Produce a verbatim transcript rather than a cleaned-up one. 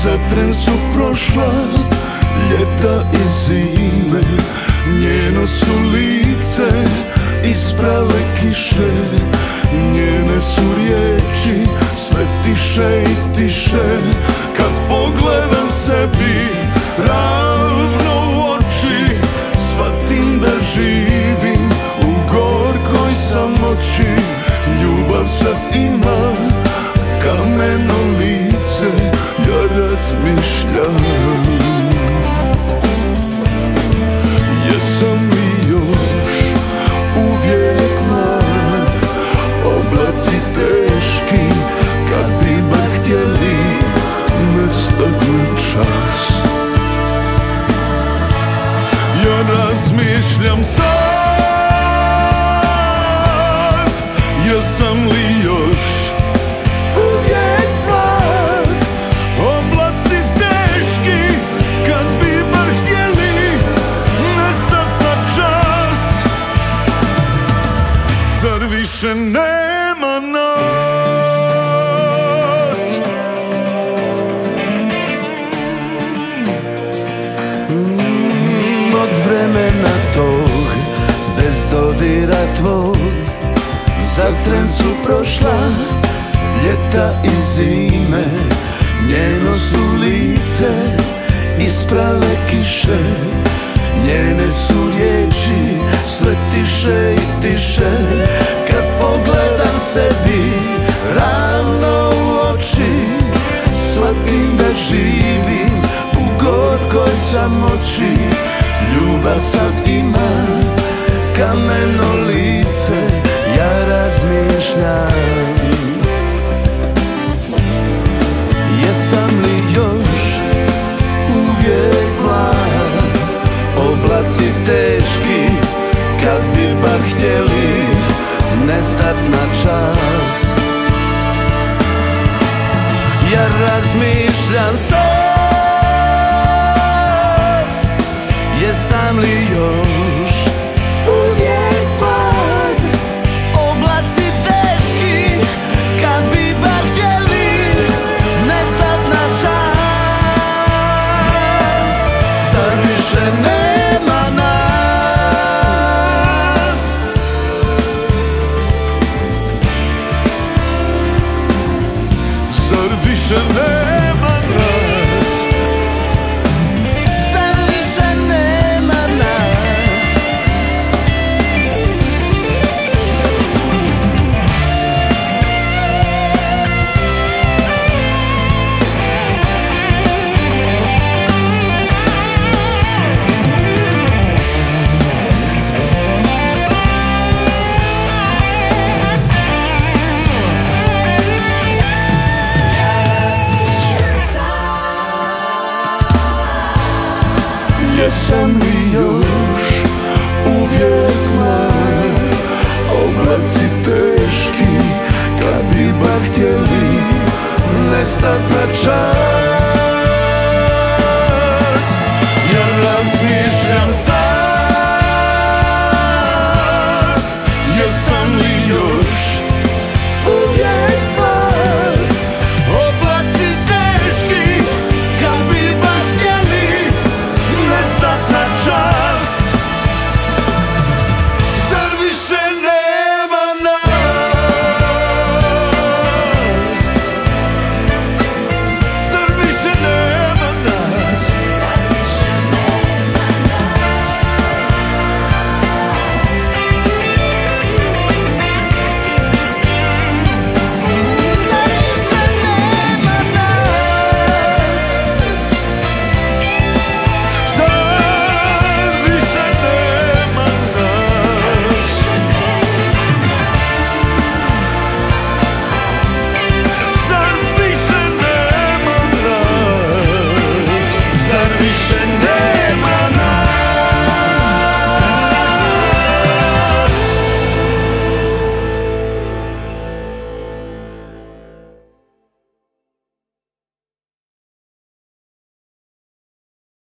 Za tren su prošla ljeta i zime, njeno su lice isprale kiše, njene su riječi sve tiše i tiše. Kad pogledam sebi ravno u oči, shvatim da živim u gorkoj samoći. Ljubav sad ima kameno lice, ja razmišljam, jesam li još uvijek mlad? Oblaci teški, kad bi bar htjeli nestat na čas. Ja razmišljam sad, jesam li još uvijek mlad? Oblaci teški, kad bi bar htjeli nestat na čas. Zar više nema nas? mm, Od vremena tog, bez dodira tvog, za tren su prošla ljeta i zime, njeno su lice isprale kiše, njene su riječi sve tiše i tiše. Kad pogledam sebi ravno u oči, shvatim da živim u gorkoj samoći. Ljubav sad ima kameno lice, ja razmišljam, jesam li još uvijek mlad? Oblaci teški, kad bi bar htjeli nestat na čas. Ja razmišljam sad, jesam li još uvijek mlad? Oblaci teški, kad bi bar htjeli nestat na čas. Zar više nema nas? Zar više nema nas? Zar više nema nas? Jesam li još uvijek mlad? Oblaci teški, kad bi bar htjeli nestat na čas.